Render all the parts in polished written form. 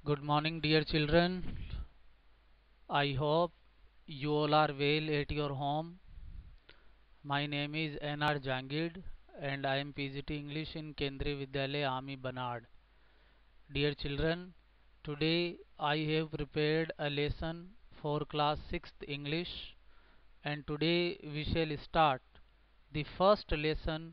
Good morning, dear children. I hope you all are well at your home. My name is N.R. Jangid and I am PGT English in Kendriya Vidyalaya, Ami Banad. Dear children, today I have prepared a lesson for class 6th English, and today we shall start the first lesson.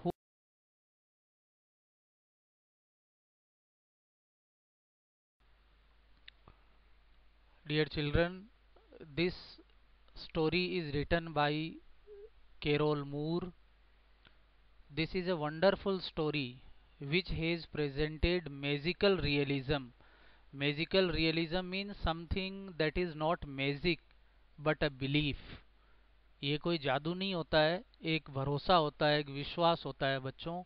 Dear children, this story is written by Carol Moore. This is a wonderful story which has presented magical realism. Magical realism means something that is not magic but a belief. ये कोई जादू नहीं होता है, एक भरोसा होता है, एक विश्वास होता है बच्चों.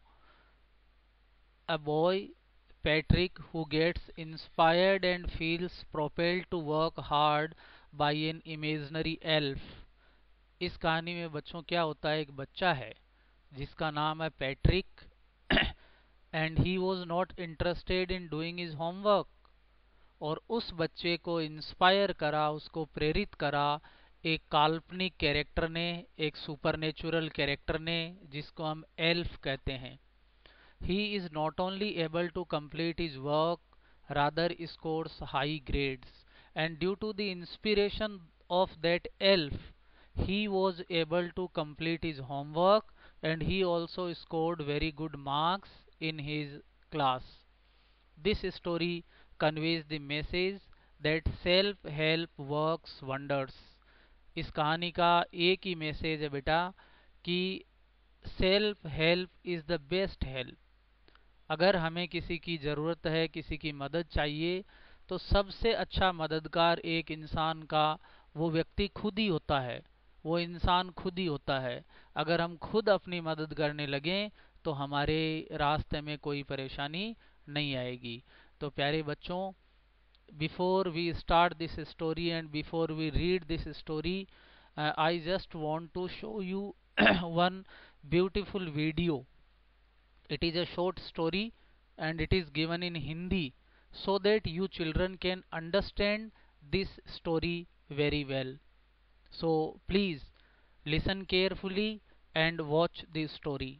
A boy, Patrick, who gets inspired and feels propelled to work hard by an imaginary elf. इस कहानी में बच्चों क्या होता है, एक बच्चा है जिसका नाम है Patrick and he was not interested in doing his homework. और उस बच्चे को इंस्पायर करा, उसको प्रेरित करा एक काल्पनिक कैरेक्टर ने, एक सुपरनेचुरल कैरेक्टर ने, जिसको हम एल्फ कहते हैं. He is not only able to complete his work, rather scores high grades, and due to the inspiration of that elf he was able to complete his homework and he also scored very good marks in his class. This story conveys the message that self-help works wonders. इस कहानी का एक ही message है बेटा कि self help is the best help. अगर हमें किसी की ज़रूरत है, किसी की मदद चाहिए, तो सबसे अच्छा मददगार एक इंसान का वो व्यक्ति खुद ही होता है, वो इंसान खुद ही होता है. अगर हम खुद अपनी मदद करने लगें तो हमारे रास्ते में कोई परेशानी नहीं आएगी. तो प्यारे बच्चों, before we start this story and before we read this story, I just want to show you one beautiful video. It is a short story and it is given in Hindi so that you children can understand this story very well. So please listen carefully and watch this story.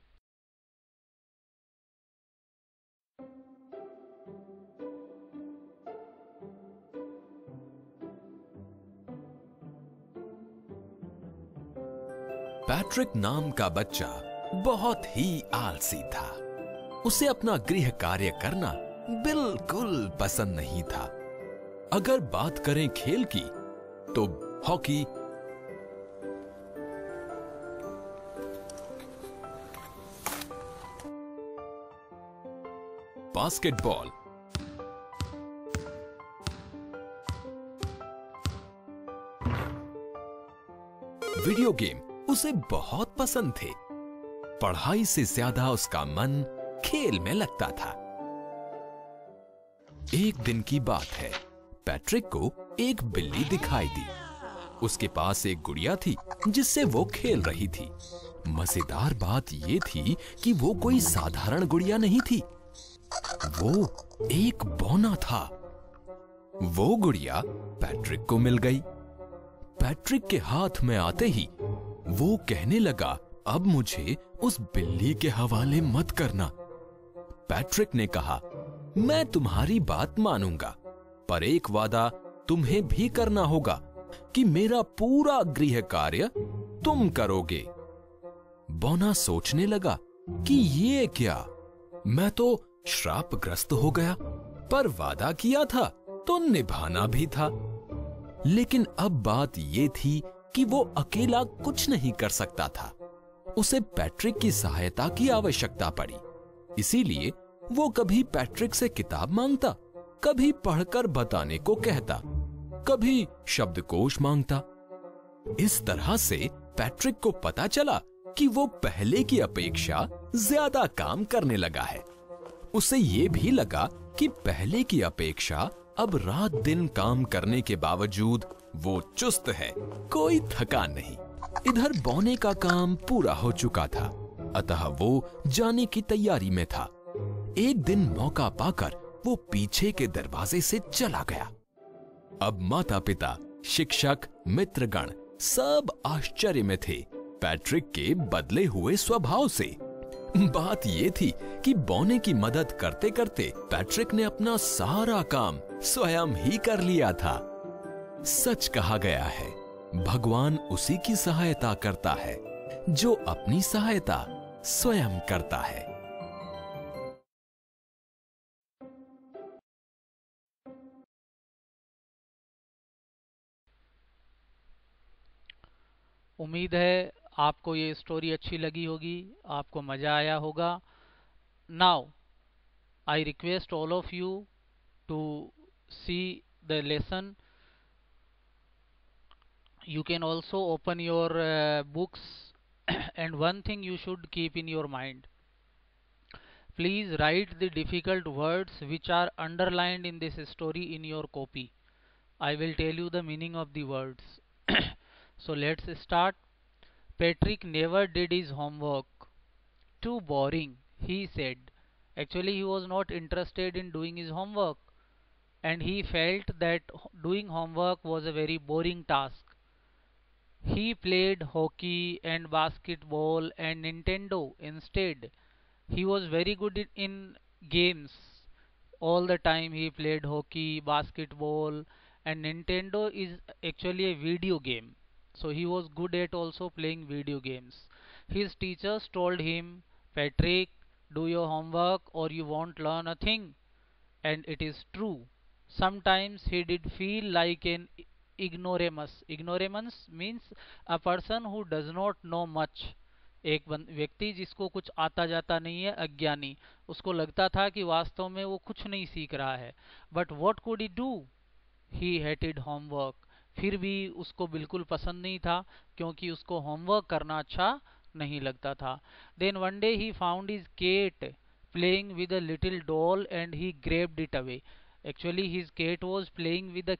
Patrick नाम का बच्चा बहुत ही आलसी था. उसे अपना गृह कार्य करना बिल्कुल पसंद नहीं था. अगर बात करें खेल की तो हॉकी, बास्केटबॉल, वीडियो गेम उसे बहुत पसंद थे. पढ़ाई से ज्यादा उसका मन खेल में लगता था. एक दिन की बात है, पैट्रिक को एक बिल्ली दिखाई दी. उसके पास एक गुड़िया थी जिससे वो खेल रही थी. मजेदार बात ये थी कि वो कोई साधारण गुड़िया नहीं थी, वो एक बौना था. वो गुड़िया पैट्रिक को मिल गई. पैट्रिक के हाथ में आते ही वो कहने लगा, अब मुझे उस बिल्ली के हवाले मत करना. पैट्रिक ने कहा, मैं तुम्हारी बात मानूंगा, पर एक वादा तुम्हें भी करना होगा कि मेरा पूरा गृह कार्य तुम करोगे. बौना सोचने लगा कि ये क्या, मैं तो श्रापग्रस्त हो गया, पर वादा किया था तो निभाना भी था. लेकिन अब बात ये थी कि वो अकेला कुछ नहीं कर सकता था. उसे पैट्रिक की सहायता की आवश्यकता पड़ी. इसीलिए वो कभी पैट्रिक से किताब मांगता, कभी पढ़कर बताने को कहता, कभी शब्दकोश मांगता. इस तरह से पैट्रिक को पता चला कि वो पहले की अपेक्षा ज्यादा काम करने लगा है. उसे ये भी लगा कि पहले की अपेक्षा अब रात दिन काम करने के बावजूद वो चुस्त है, कोई थकान नहीं. इधर बौने का काम पूरा हो चुका था, अतः वो जाने की तैयारी में था. एक दिन मौका पाकर वो पीछे के दरवाजे से चला गया। अब माता पिता, शिक्षक, मित्रगण सब आश्चर्य में थे पैट्रिक के बदले हुए स्वभाव से। बात ये थी कि बॉनी की मदद करते करते पैट्रिक ने अपना सारा काम स्वयं ही कर लिया था। सच कहा गया है, भगवान उसी की सहायता करता है जो अपनी सहायता स्वयं करता है। उम्मीद है आपको ये स्टोरी अच्छी लगी होगी, आपको मजा आया होगा। Now I request all of you to see the lesson. You can also open your books and one thing you should keep in your mind, please write the difficult words which are underlined in this story in your copy. I will tell you the meaning of the words. So let's start. Patrick never did his homework. Too boring, he said. Actually, he was not interested in doing his homework, and he felt that doing homework was a very boring task. He played hockey and basketball and Nintendo instead. He was very good in games. All the time he played hockey, basketball, and Nintendo is actually a video game. So he was good at also playing video games. His teachers told him, Patrick, do your homework or you won't learn a thing. And it is true. Sometimes he did feel like an ignoramus. Ignoramus means a person who does not know much. एक व्यक्ति जिसको कुछ आता जाता नहीं है, अज्ञानी। उसको लगता था कि वास्तव में वो कुछ नहीं सीख रहा है। But what could he do? He hated homework. फिर भी उसको बिल्कुल पसंद नहीं था, क्योंकि उसको होमवर्क करना अच्छा नहीं लगता था। Then one day he found his cat playing with a little doll and he grabbed it away. Actually, his cat was playing with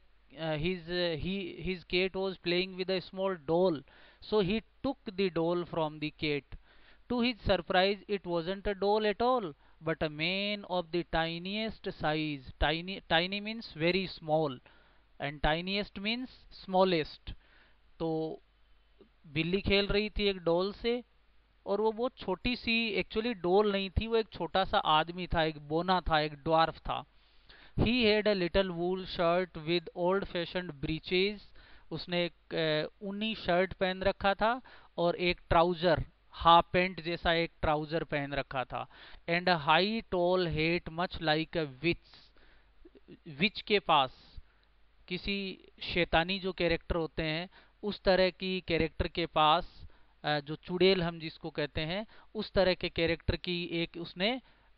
his cat was playing with a small doll, so he took the doll from the cat. To his surprise, it wasn't a doll at all, but a man of the tiniest size. Tiny means very small, and tiniest means smallest. तो बिल्ली खेल रही थी एक doll से, और वो बहुत छोटी सी, एक्चुअली डोल नहीं थी, वो एक छोटा सा आदमी था, एक बोना था, एक ड्वार्फ था। He had a little wool shirt with old fashioned breeches. उसने एक ऊनी शर्ट पहन रखा था और एक ट्राउजर, हाफ पैंट जैसा एक ट्राउजर पहन रखा था। And a high tall hat much like a witch के पास, किसी शैतानी जो कैरेक्टर होते हैं उस तरह की कैरेक्टर के पास, जो चुड़ैल हम जिसको कहते हैं, उस तरह के कैरेक्टर की एक उसने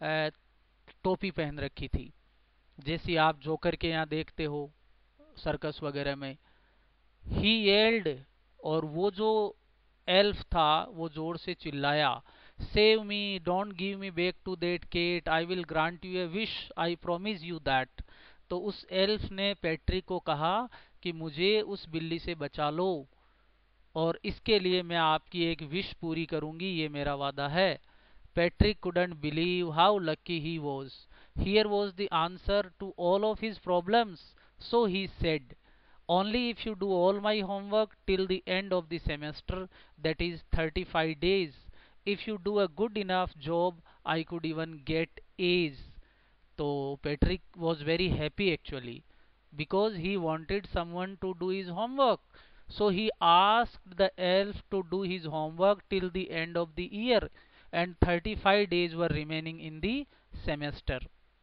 टोपी पहन रखी थी, जैसी आप जोकर के यहाँ देखते हो सर्कस वगैरह में। ही येल्ड, और वो जो एल्फ था वो जोर से चिल्लाया, save me, don't give me back to that cat, I will grant you a wish, I promise you that. तो उस एल्फ ने पैट्रिक को कहा कि मुझे उस बिल्ली से बचा लो, और इसके लिए मैं आपकी एक विश पूरी करूंगी, ये मेरा वादा है। Patrick couldn't believe how lucky he was. Here was the answer to all of his problems. So he said, only if you do all my homework till the end of the semester, that is 35 days. If you do a good enough job, I could even get A's. So Patrick was very happy actually, because he wanted someone to do his homework. So he asked the elf to do his homework till the end of the year, and 35 days were remaining in the semester.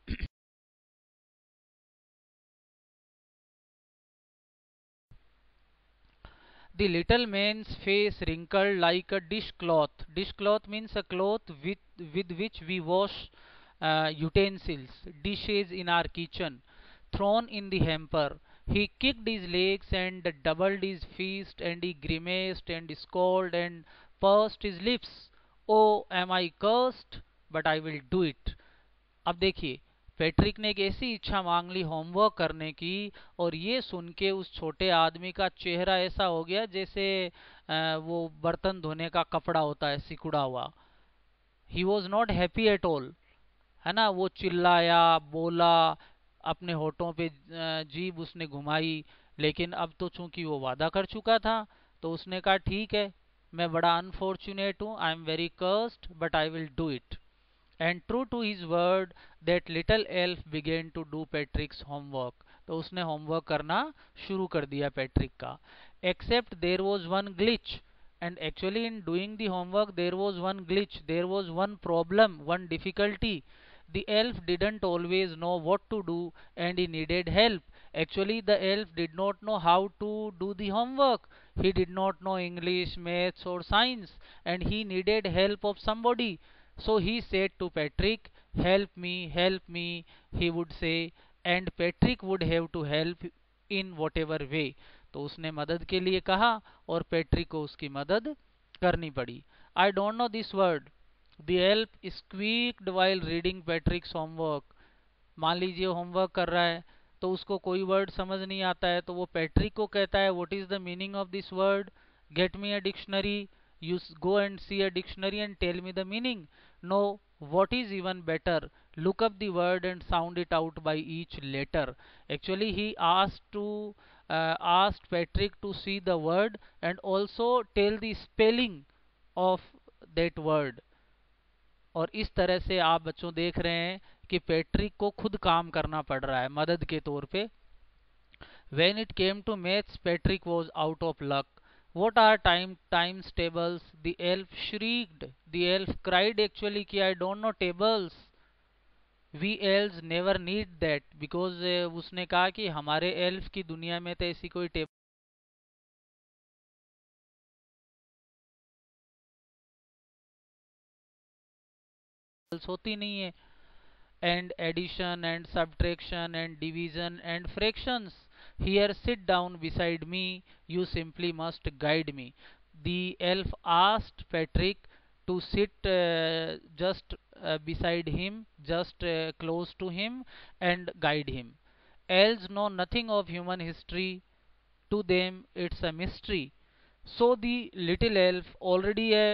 The little man's face wrinkled like a dishcloth. Dishcloth means a cloth with which we wash utensils, dishes in our kitchen, thrown in the hamper. He kicked his legs and doubled his fist, and he grimaced and scolded and pursed his lips. Oh, am I cursed? But I will do it. अब देखिए, Patrick ने एक ऐसी इच्छा मांग ली homework करने की, और ये सुन के उस छोटे आदमी का चेहरा ऐसा हो गया जैसे वो बर्तन धोने का कपड़ा होता है सिकुड़ा हुआ। He was not happy at all. है ना, वो चिल्लाया, बोला, अपने होठों पे जीभ उसने घुमाई, लेकिन अब तो चूंकि वो वादा कर चुका था, तो उसने कहा ठीक है, मैं बड़ा अनफॉर्चुनेट हूँ, I am very cursed but I will do it. And true to his word that little elf began to do Patrick's homework. तो उसने होमवर्क करना शुरू कर दिया पैट्रिक का। Except there was one glitch, and actually in doing the homework there was one glitch, there was one problem, one difficulty. The elf didn't always know what to do and he needed help. Actually the elf did not know how to do the homework. He did not know English, maths or science, and he needed help of somebody. So he said to Patrick, help me, he would say, and Patrick would have to help in whatever way. तो उसने मदद के लिए कहा और Patrick को उसकी मदद करनी पड़ी। I don't know this word, the elf squeaked while reading Patrick's homework. मान लीजिए होमवर्क कर रहा है, तो उसको कोई वर्ड समझ नहीं आता है, तो वो पैट्रिक को कहता है what is the meaning of this word, get me a dictionary, you go and see a dictionary and tell me the meaning. No, what is even better, look up the word and sound it out by each letter. Actually he asked Patrick to see the word and also tell the spelling of that word. और इस तरह से आप बच्चों देख रहे हैं कि पैट्रिक को खुद काम करना पड़ रहा है मदद के तौर पे। When it came to maths, Patrick was out of luck. What are times tables? The elf shrieked. The elf cried actually कि I don't know tables. We elves never need that because उसने कहा कि हमारे elf की दुनिया में तो ऐसी कोई टेबल्स होती नहीं है। And addition and subtraction and division and fractions. Here, sit down beside me. You simply must guide me. The elf asked Patrick to sit just beside him, just close to him, and guide him. Elves know nothing of human history. To them, it's a mystery. So the little elf, already a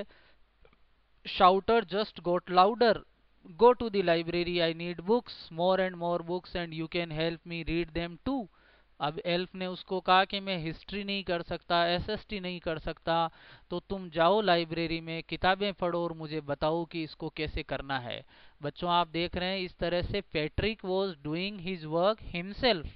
shouter, just got louder. Go to the library, I need books, more and more books, and you can help me read them too. अब elf ने उसको कहा कि मैं history नहीं कर सकता, SST नहीं कर सकता, तो तुम जाओ लाइब्रेरी में किताबें पढ़ो और मुझे बताओ कि इसको कैसे करना है। बच्चों आप देख रहे हैं इस तरह से Patrick was doing his work himself.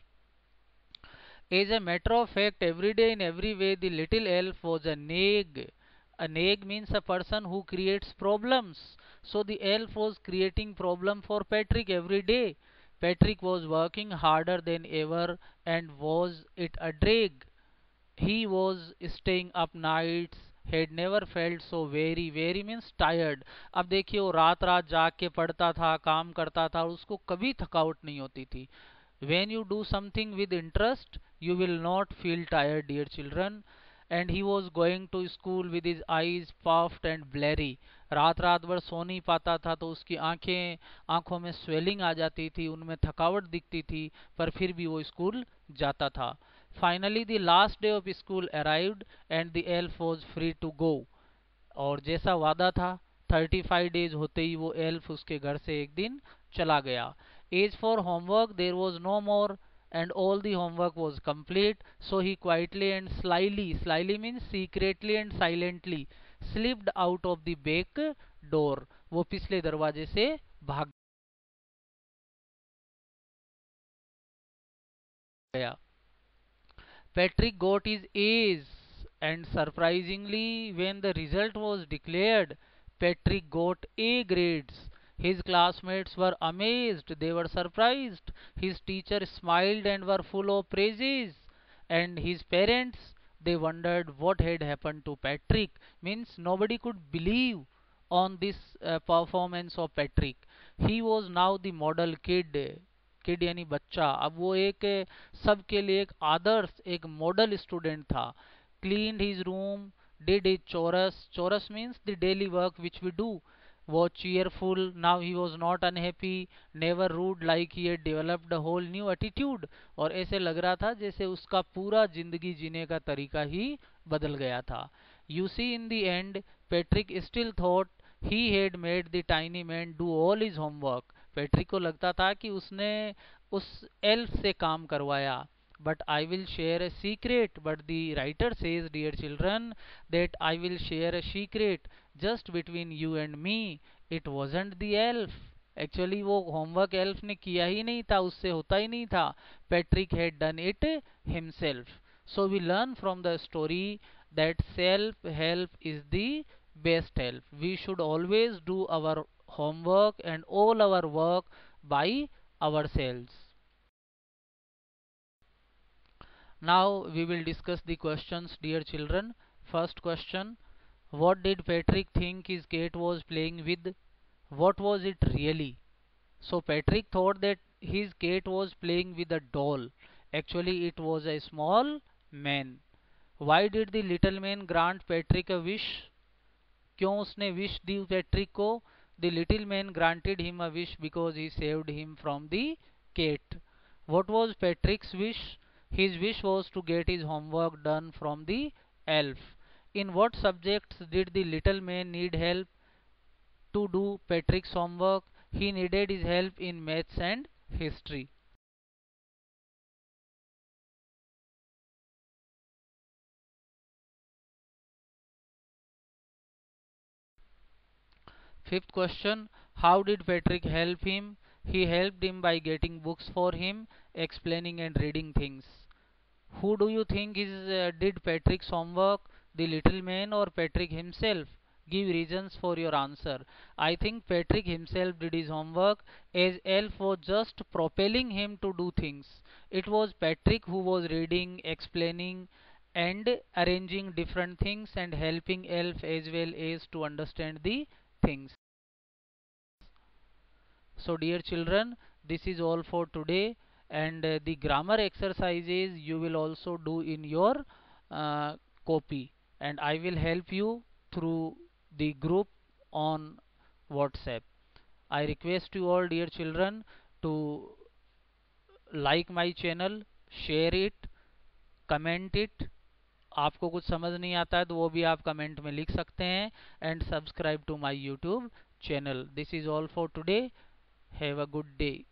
As a matter of fact, every day in every way, the little elf was a nag. A nag means a person who creates problems. So the elf was creating problem for Patrick every day. Patrick was working harder than ever, and was it a drag? He was staying up nights, had never felt so very means tired. अब देखिए वो रात रात जाग के पढ़ता था, काम करता था, और उसको कभी थकावट नहीं होती थी। When you do something with interest, you will not feel tired, dear children. And he was going to school with his eyes puffed and blurry. रात रात भर सो नहीं पाता था, तो उसकी आंखों में स्वेलिंग आ जाती थी, उनमें थकावट दिखती थी, पर फिर भी वो स्कूल जाता था। Finally the last day of school arrived and the elf was free to go. और जैसा वादा था 35 डेज होते ही वो एल्फ उसके घर से एक दिन चला गया। As for homework there was no more and all the homework was complete, so he quietly and slyly means secretly and silently slipped out of the back door. वो पिछले दरवाजे से भाग गया। Patrick got his A's, and surprisingly, when the result was declared, Patrick got A grades. His classmates were amazed, they were surprised. His teacher smiled and were full of praises. And his parents, they wondered what had happened to Patrick. Means nobody could believe on this performance of Patrick. He was now the model kid, kid यानी बच्चा। अब वो एक सबके लिए एक आदर्श, एक मॉडल स्टूडेंट था। Cleaned his room, did his chores, chores means the daily work which we do. was cheerful, now he was not unhappy, never rude, like he had developed a whole new attitude। और ऐसे लग रहा था जैसे उसका पूरा जिंदगी जीने का तरीका ही बदल गया था। You see, in the end, Patrick still thought he had made the tiny man do all his homework, Patrick को लगता था कि उसने उस एल्फ से काम करवाया. But I will share a secret. But the writer says, dear children, that I will share a secret just between you and me. It wasn't the elf. Actually वो होमवर्क एल्फ ने किया ही नहीं था, उससे होता ही नहीं था. Patrick had done it himself. So we learn from the story that self-help is the best help. We should always do our homework and all our work by ourselves. Now we will discuss the questions, dear children. First question: what did Patrick think his cat was playing with? What was it really? So Patrick thought that his cat was playing with a doll. Actually it was a small man. Why did the little man grant Patrick a wish? क्यों उसने wish दी Patrick को? The little man granted him a wish because he saved him from the cat. What was Patrick's wish? His wish was to get his homework done from the elf. In what subjects did the little man need help to do Patrick's homework? He needed his help in maths and history. Fifth question: how did Patrick help him? He helped him by getting books for him, explaining and reading things. Who do you think did Patrick's homework, the little man or Patrick himself? Give reasons for your answer. I think Patrick himself did his homework, as Elf was just propelling him to do things. It was Patrick who was reading, explaining and arranging different things and helping Elf as well as to understand the things. So dear children, this is all for today, and the grammar exercises you will also do in your uh, copy, and I will help you through the group on WhatsApp. I request you all, dear children, to like my channel, share it, comment it. आपको कुछ समझ नहीं आता है तो वो भी आप कमेंट में लिख सकते हैं, and subscribe to my YouTube channel. This is all for today. Have a good day.